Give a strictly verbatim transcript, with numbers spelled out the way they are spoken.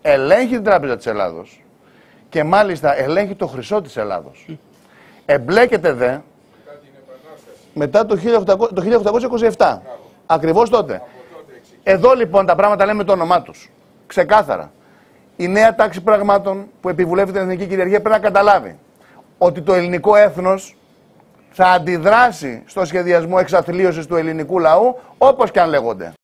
ελέγχει την Τράπεζα της Ελλάδος και μάλιστα ελέγχει το χρυσό της Ελλάδος. Mm. Εμπλέκεται δε μετά το χίλια οκτακόσια είκοσι επτά. Ακριβώς τότε. Εδώ λοιπόν τα πράγματα λέμε το όνομά τους. Ξεκάθαρα. Η νέα τάξη πραγμάτων που επιβουλεύει την εθνική κυριαρχία πρέπει να καταλάβει ότι το ελληνικό έθνος θα αντιδράσει στο σχεδιασμό εξαθλίωσης του ελληνικού λαού όπως και αν λέγονται.